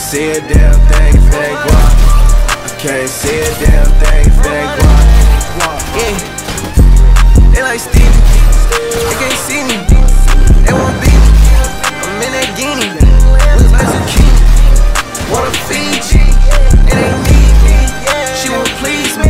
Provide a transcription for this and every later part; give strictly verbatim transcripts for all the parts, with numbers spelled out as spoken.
see a damn thing if it ain't guap. I can't see a damn thing if it ain't guap. Yeah, they like Stevie, they can't see me, they won't beat me. I'm in that guinea, look like zucchini. Wanna feed you, it ain't need me. She won't please me.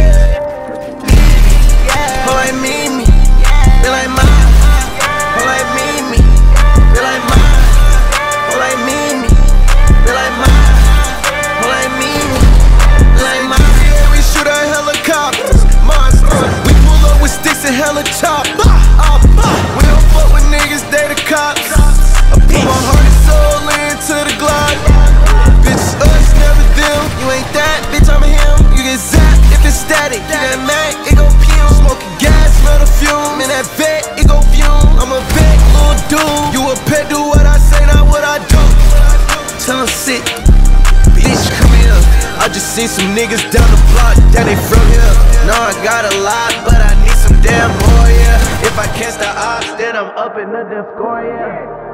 Her like me, me, they like mine. Her like me, me, they like mine. Her like me, me, they like mine. Her like me, me, they like mine. Yeah, we shoot our helicopters, monsters. We pull up with sticks and hella choppers. We don't fuck with niggas, they the cops. I put my heart and soul into the Glock. Bitch, us, never them. You ain't that, bitch, I'm him. You get zapped if it's static. You that Mac, it go fume. Smoking gas, smell the fume. In that vet, it go fume. I'm a vet, little dude. You a pet, do what I say, not what I do. Tell him sit, bitch, come here. I just seen some niggas down the block, that they from here. No, I got a lot, but I need some damn more, yeah. If I catch the ops, then I'm up another score, yeah.